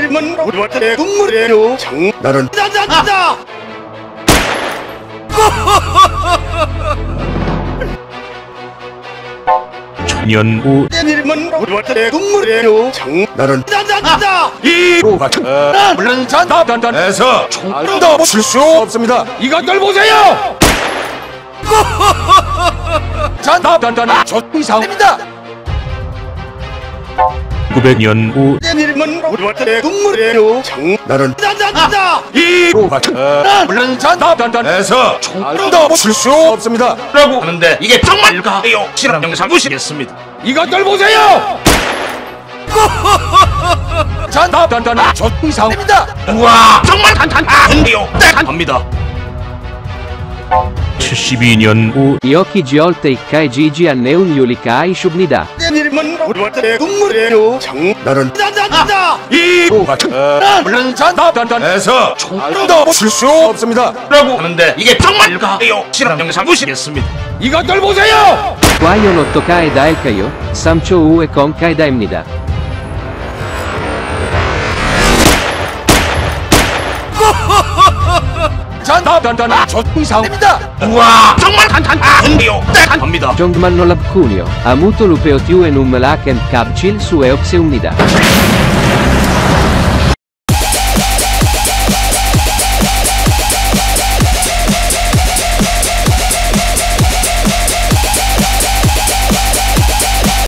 일만 우리한테 동물이에요. 장 나는 나나나. 천년 후 일만 우리한테 동물이에요. 장 나는 나나나. 이 로가 물론 전단단에서 총알도 칠 수 없습니다. 이것들 보세요. 전단단 저 이상입니다. 900년 후 일만 우리한테 동물이에요. 장 나는 나나나. 이 로가 물론 전단단에서 총알도 칠 수 없습니다. 라고 하는데 이게 정말일까요? 실험 영상 보시겠습니다. 이것들 보세요. 전단단 저 이상입니다. 우와 정말 단단한데요. 합니다. 72년 후 Ioki Giolteikka e Gigi Anneuniulika e Shubnida. 일만 우리한테 동물이에요. 장 나는 나나나. 이 로가 물론 전단단에서 총알도 칠 수 없습니다. 라고 하는데 이게 정말일까요? 실험 영상 보시겠습니다. 이것들 보세요. Quaio Ottoka e Daelkayo, Samcho U e Konka e Daemnida. 전단단 저 이상입니다. 우와 정말 단단한데요. 합니다. Jongmanno Labcunio, Amuto Lupeotiu e Nummelak and Cabcil su Eoxeumnida.